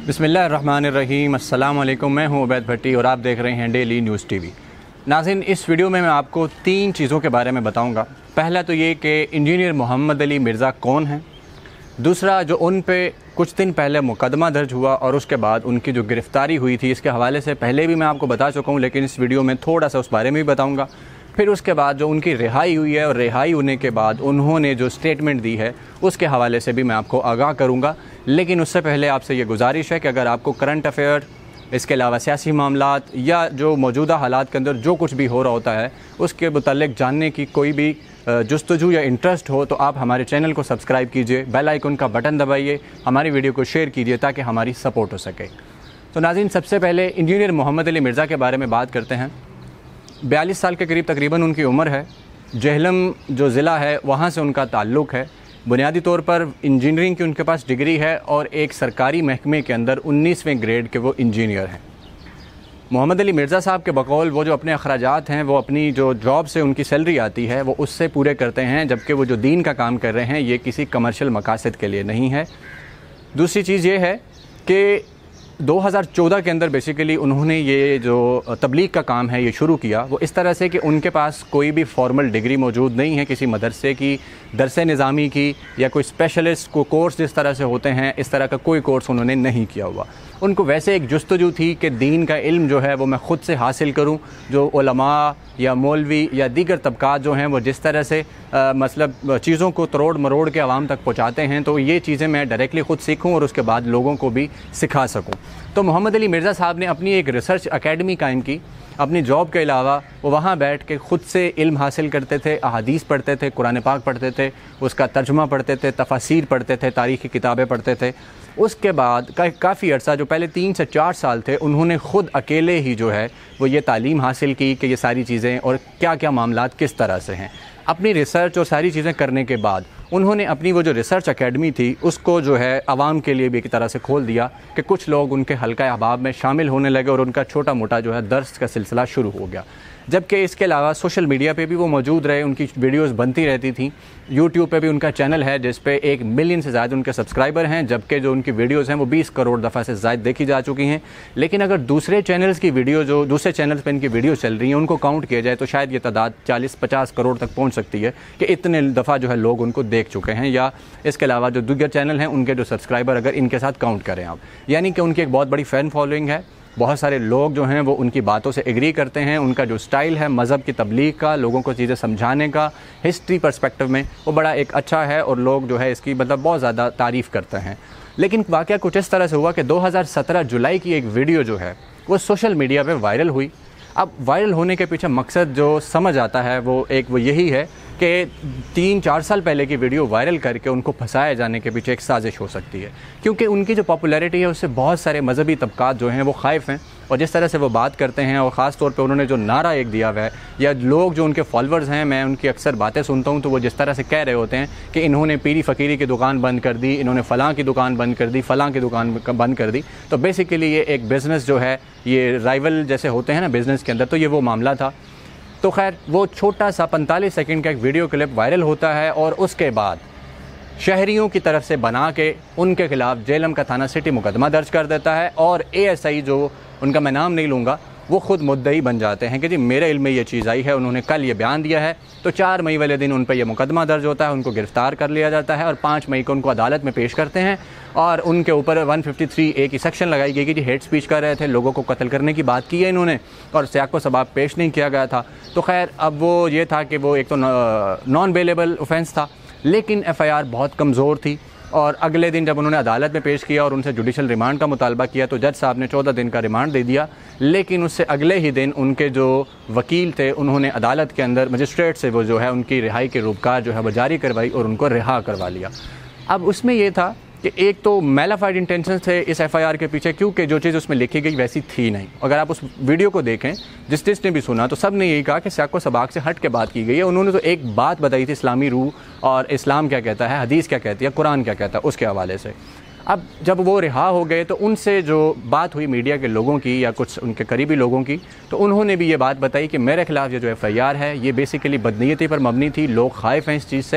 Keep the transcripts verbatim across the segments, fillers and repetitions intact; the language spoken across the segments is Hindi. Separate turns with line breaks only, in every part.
बिस्मिल्लाहिर्रहमानिर्रहीम। अस्सलाम वालेकुम। मैं हूं उबैद भट्टी और आप देख रहे हैं डेली न्यूज़ टीवी। नाज़रीन, इस वीडियो में मैं आपको तीन चीज़ों के बारे में बताऊंगा। पहला तो ये कि इंजीनियर मोहम्मद अली मिर्ज़ा कौन हैं। दूसरा, जो उन पे कुछ दिन पहले मुकदमा दर्ज हुआ और उसके बाद उनकी जो गिरफ़्तारी हुई थी, इसके हवाले से पहले भी मैं आपको बता चुका हूँ, लेकिन इस वीडियो में थोड़ा सा उस बारे में भी बताऊँगा। फिर उसके बाद जो उनकी रिहाई हुई है और रिहाई होने के बाद उन्होंने जो स्टेटमेंट दी है उसके हवाले से भी मैं आपको आगाह करूँगा। लेकिन उससे पहले आपसे ये गुजारिश है कि अगर आपको करंट अफेयर, इसके अलावा सियासी मामलात या जो मौजूदा हालात के अंदर जो कुछ भी हो रहा होता है उसके मुताल्लिक़ जानने की कोई भी जुस्तजू या इंटरेस्ट हो तो आप हमारे चैनल को सब्सक्राइब कीजिए, बेल आइकन का बटन दबाइए, हमारी वीडियो को शेयर कीजिए ताकि हमारी सपोर्ट हो सके। तो नाज़रीन, सबसे पहले इंजीनियर मोहम्मद अली मिर्ज़ा के बारे में बात करते हैं। बयालीस साल के करीब तकरीबन उनकी उम्र है। जहलम जो ज़िला है वहाँ से उनका ताल्लुक़ है। बुनियादी तौर पर इंजीनियरिंग की उनके पास डिग्री है और एक सरकारी महकमे के अंदर उन्नीसवें ग्रेड के वो इंजीनियर हैं। मोहम्मद अली मिर्ज़ा साहब के बकौल वो जो अपने अखराजात हैं वो अपनी जो जॉब से उनकी सैलरी आती है वो उससे पूरे करते हैं, जबकि वो जो दीन का काम कर रहे हैं ये किसी कमर्शियल मकासद के लिए नहीं है। दूसरी चीज़ ये है कि दो हज़ार चौदह के अंदर बेसिकली उन्होंने ये जो तबलीग का काम है ये शुरू किया, वो इस तरह से कि उनके पास कोई भी फॉर्मल डिग्री मौजूद नहीं है किसी मदरसे की, दरसे निज़ामी की या कोई स्पेशलिस्ट को कोर्स जिस तरह से होते हैं इस तरह का कोई कोर्स उन्होंने नहीं किया हुआ। उनको वैसे एक जुस्तजू थी कि दीन का इल्म जो है वो मैं ख़ुद से हासिल करूं। जो उलमा या मौलवी या दीगर तबकात जो हैं वो जिस तरह से आ, मतलब चीज़ों को तरोड़ मरोड़ के आवाम तक पहुँचाते हैं, तो ये चीज़ें मैं डायरेक्टली ख़ुद सीखूं और उसके बाद लोगों को भी सिखा सकूं। तो मोहम्मद अली मिर्ज़ा साहब ने अपनी एक रिसर्च अकेडमी कायम की। अपनी जॉब के अलावा वो वहाँ बैठ के ख़ुद से इल्म हासिल करते थे, अहादीस पढ़ते थे, कुरान पाक पढ़ते थे, उसका तर्जुमा पढ़ते थे, तफसीर पढ़ते थे, तारीख़ी किताबें पढ़ते थे। उसके बाद का, काफ़ी अर्सा जो पहले तीन से चार साल थे उन्होंने ख़ुद अकेले ही जो है वो ये तालीम हासिल की कि ये सारी चीज़ें और क्या क्या मामलात किस तरह से हैं। अपनी रिसर्च और सारी चीज़ें करने के बाद उन्होंने अपनी वो जो रिसर्च अकेडमी थी उसको जो है आवाम के लिए भी एक तरह से खोल दिया कि कुछ लोग उनके हल्का अहबाब में शामिल होने लगे और उनका छोटा मोटा जो है दर्स का सिलसिला शुरू हो गया। जबकि इसके अलावा सोशल मीडिया पे भी वो मौजूद रहे, उनकी वीडियोस बनती रहती थी। यूट्यूब पे भी उनका चैनल है जिस पे एक मिलियन से ज़्यादा उनके सब्सक्राइबर हैं, जबकि जो उनकी वीडियोस हैं वो बीस करोड़ दफ़ा से ज़्यादा देखी जा चुकी हैं। लेकिन अगर दूसरे चैनल्स की वीडियो जो दूसरे चैनल्स पे इनकी वीडियो चल रही हैं उनको काउंट किया जाए तो शायद ये तादाद चालीस पचास करोड़ तक पहुँच सकती है कि इतने दफ़ा जो है लोग उनको देख चुके हैं। या इसके अलावा जो दीगर चैनल हैं उनके जो सब्सक्राइबर अगर इनके साथ काउंट करें आप, यानी कि उनकी एक बहुत बड़ी फ़ैन फॉलोइंग है। बहुत सारे लोग जो हैं वो उनकी बातों से एग्री करते हैं। उनका जो स्टाइल है मज़हब की तबलीग का, लोगों को चीज़ें समझाने का, हिस्ट्री पर्सपेक्टिव में वो बड़ा एक अच्छा है और लोग जो है इसकी मतलब बहुत ज़्यादा तारीफ़ करते हैं। लेकिन वाक़या कुछ इस तरह से हुआ कि दो हज़ार सत्रह जुलाई की एक वीडियो जो है वो सोशल मीडिया पे वायरल हुई। अब वायरल होने के पीछे मकसद जो समझ आता है वो एक वो यही है कि तीन चार साल पहले की वीडियो वायरल करके उनको फंसाए जाने के पीछे एक साजिश हो सकती है, क्योंकि उनकी जो पॉपुलैरिटी है उससे बहुत सारे मजहबी तबकात जो हैं वो खाइफ हैं और जिस तरह से वो बात करते हैं और ख़ास तौर पे उन्होंने जो नारा एक दिया हुआ है या लोग जो उनके फॉलोअर्स हैं, मैं उनकी अक्सर बातें सुनता हूँ तो वो जिस तरह से कह रहे होते हैं कि इन्होंने पीरी फ़कीरी की दुकान बंद कर दी, इन्होंने फ़लाँ की दुकान बंद कर दी, फ़लाँ की दुकान बंद कर दी। तो बेसिकली ये एक बिज़नेस जो है ये राइवल जैसे होते हैं ना बिज़नेस के अंदर, तो ये वो मामला था। तो खैर वो छोटा सा पैंतालीस सेकंड का एक वीडियो क्लिप वायरल होता है और उसके बाद शहरियों की तरफ से बना के उनके खिलाफ जेलम का थाना सिटी मुकदमा दर्ज कर देता है और एएसआई जो उनका मैं नाम नहीं लूँगा वो ख़ुद मुद्दई बन जाते हैं कि जी मेरे इल्म में ये चीज़ आई है, उन्होंने कल ये बयान दिया है। तो चार मई वाले दिन उन पर यह मुकदमा दर्ज होता है, उनको गिरफ़्तार कर लिया जाता है और पाँच मई को उनको अदालत में पेश करते हैं और उनके ऊपर एक सौ तिरेपन ए की सेक्शन लगाई गई कि जी हेट स्पीच कर रहे थे, लोगों को कत्ल करने की बात की है इन्होंने और सियाक़ो सबाब पेश नहीं किया गया था। तो खैर अब वो ये था कि वो एक तो नॉन बेलेबल ऑफेंस था, लेकिन एफ़ आई आर बहुत कमज़ोर थी और अगले दिन जब उन्होंने अदालत में पेश किया और उनसे जुडिशल रिमांड का मुतालबा किया तो जज साहब ने चौदह दिन का रिमांड दे दिया। लेकिन उससे अगले ही दिन उनके जो वकील थे उन्होंने अदालत के अंदर मजिस्ट्रेट से वो जो है उनकी रिहाई के रूपकार जो है वो जारी करवाई और उनको रिहा करवा लिया। अब उसमें यह था कि एक तो मेलाफाइड इंटेंशन थे इस एफआईआर के पीछे, क्योंकि जो चीज़ उसमें लिखी गई वैसी थी नहीं। अगर आप उस वीडियो को देखें, जिस जिसने भी सुना तो सब ने यही कहा कि सियाक़ो सबाक़ से हट के बात की गई है। उन्होंने तो एक बात बताई थी इस्लामी रूह और इस्लाम क्या कहता है, हदीस क्या कहती है, कुरान क्या कहता है, उसके हवाले से। अब जब वो रिहा हो गए तो उनसे जो बात हुई मीडिया के लोगों की या कुछ उनके करीबी लोगों की, तो उन्होंने भी ये बात बताई कि मेरे खिलाफ़ ये जो एफ़ आई आर है ये बेसिकली बदनीयती पर मबनी थी, लोग खाइफ हैं इस चीज़ से,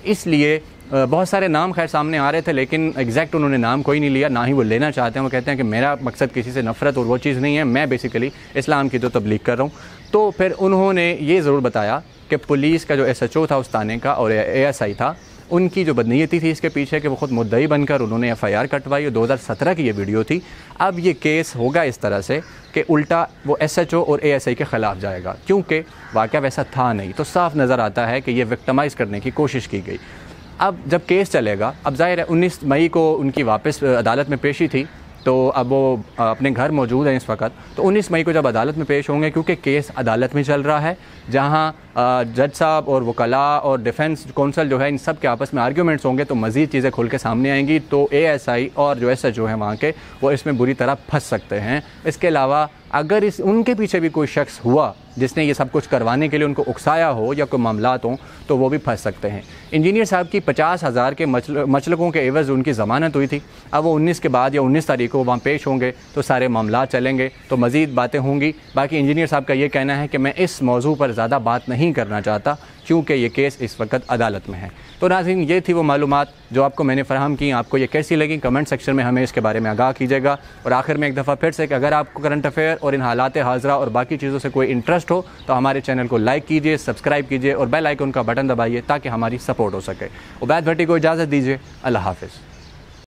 इसलिए बहुत सारे नाम खैर सामने आ रहे थे, लेकिन एग्जैक्ट उन्होंने नाम कोई नहीं लिया, ना ही वो लेना चाहते हैं। वो कहते हैं कि मेरा मकसद किसी से नफ़रत और वो चीज़ नहीं है, मैं बेसिकली इस्लाम की तो तबलीग कर रहा हूँ। तो फिर उन्होंने ये ज़रूर बताया कि पुलिस का जो एस एच ओ था उस थाने का और ए एस आई था, उनकी जो बदनीयती थी इसके पीछे कि वो ख़ुद मुद्दई बनकर उन्होंने एफ आई आर कटवाई। दो हज़ार सत्रह की ये वीडियो थी। अब ये केस होगा इस तरह से कि उल्टा वो एस एच ओ और ए एस आई के ख़िलाफ़ जाएगा, क्योंकि वाक़या वैसा था नहीं। तो साफ नज़र आता है कि ये विक्टिमाइज़ करने की कोशिश की गई। अब जब केस चलेगा, अब ज़ाहिर है उन्नीस मई को उनकी वापस अदालत में पेशी थी, तो अब वो अपने घर मौजूद हैं इस वक्त। तो उन्नीस मई को जब अदालत में पेश होंगे, क्योंकि केस अदालत में चल रहा है, जहां जज साहब और वकला और डिफेंस कौंसल जो है इन सब के आपस में आर्ग्यूमेंट्स होंगे, तो मज़ीद चीज़ें खुल के सामने आएंगी। तो ए एस आई और जो एस एच ओ हैं वहाँ के, वो इसमें बुरी तरह फंस सकते हैं। इसके अलावा अगर इस उनके पीछे भी कोई शख्स हुआ जिसने ये सब कुछ करवाने के लिए उनको उकसाया हो या कोई मामलात हों, तो वो भी फंस सकते हैं। इंजीनियर साहब की पचास हज़ार के मचल, मचलकों के एवज़ उनकी ज़मानत हुई थी। अब वो उन्नीस के बाद या उन्नीस तारीख को वहाँ पेश होंगे, तो सारे मामलात चलेंगे, तो मज़ीद बातें होंगी। बाकी इंजीनियर साहब का ये कहना है कि मैं इस मौजू पर ज़्यादा बात नहीं करना चाहता, क्योंकि ये केस इस वक्त अदालत में है। तो नाज़रीन, ये थी वो मालूमात जो आपको मैंने फ़राहम की। आपको ये कैसी लगी कमेंट सेक्शन में हमें इसके बारे में आगाह कीजिएगा। और आखिर में एक दफ़ा फिर से कि अगर आपको करंट अफेयर और इन हालात हाज़रा और बाकी चीज़ों से कोई इंटरेस्ट हो, तो हमारे चैनल को लाइक कीजिए, सब्सक्राइब कीजिए और बेल आइकन का बटन दबाइए ताकि हमारी सपोर्ट हो सके। उबैद भट्टी को इजाज़त दीजिए। अल्लाह हाफ़िज़।